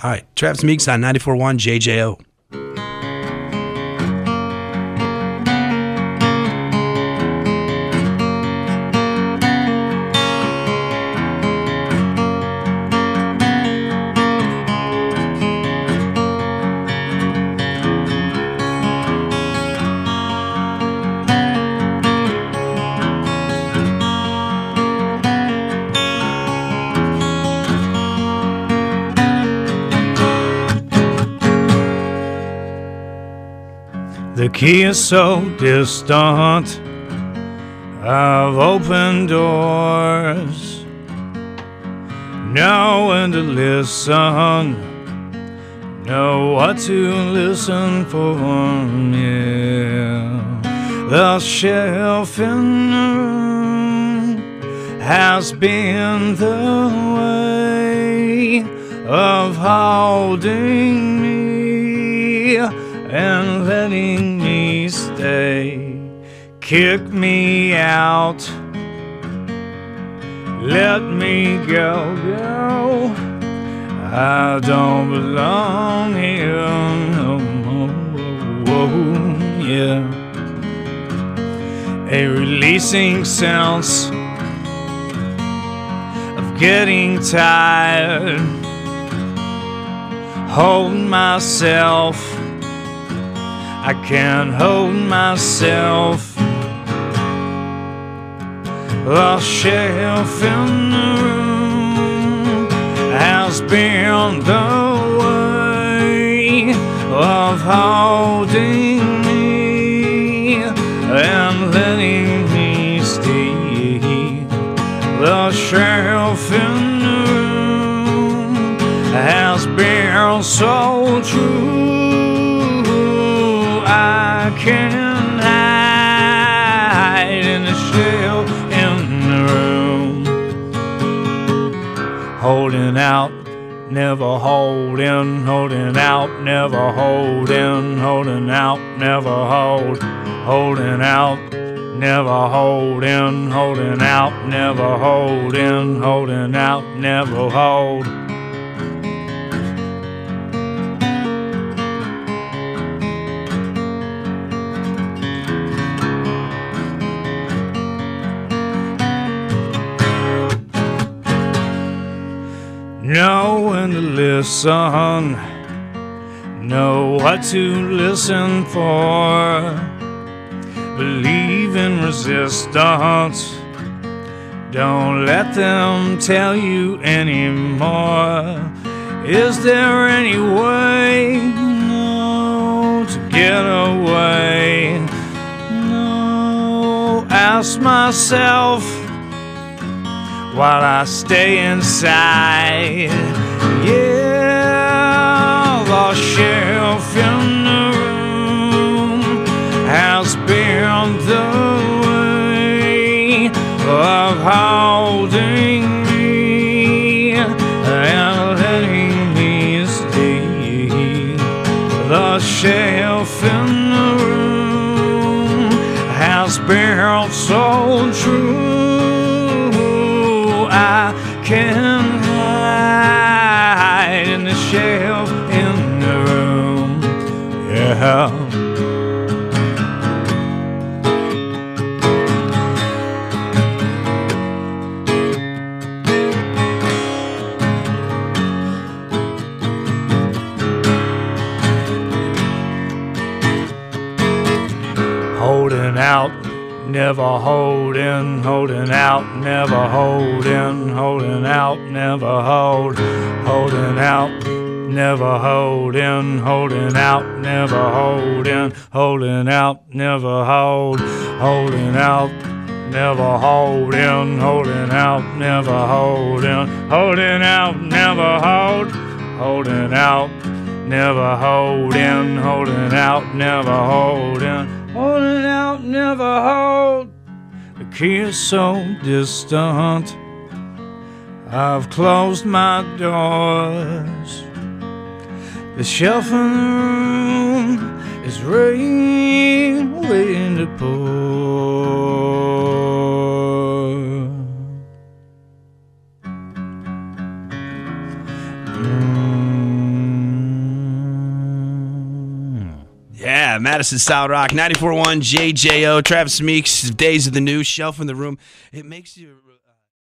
All right, Travis Meeks on 94.1 JJO. The key is so distant, I've opened doors, know when to listen, know what to listen for, yeah. The shelf in the room has been the way of holding me and letting me stay. Kick me out, let me go, go. I don't belong here no more, yeah. A releasing sense of getting tired, holding myself, I can't hold myself. The shelf in the room has been the way of holding me and letting me stay. The shelf in the room has been so true. I can't hide in the shelf in the room. Holding out, never holding, holding out, never holding, holding out, never hold, holding out, never holding, holding out, never holding, holding out, never hold. Know when to listen, know what to listen for. Believe in resistance, don't let them tell you anymore. Is there any way, no, to get away? No, ask myself while I stay inside. Yeah, the shelf in the room has been the way of holding me and letting me stay. The shelf in the room has been so true. I can hide in the shelf in the room, yeah. Holding out, never holding, holding out, never holding, holding out, never hold, holding out, never holding, holding out, never holding, holding out, never hold, holding out, never holding, holding out, never holding, holding out, never hold, holding out, never holding, holding out, never holding, holding out, never hold. The key is so distant, I've closed my doors. The shelf in the room is rain waiting to pour. Yeah, Madison Style Rock, 94.1 JJO, Travis Meeks, Days of the New, Shelf in the Room. It makes you...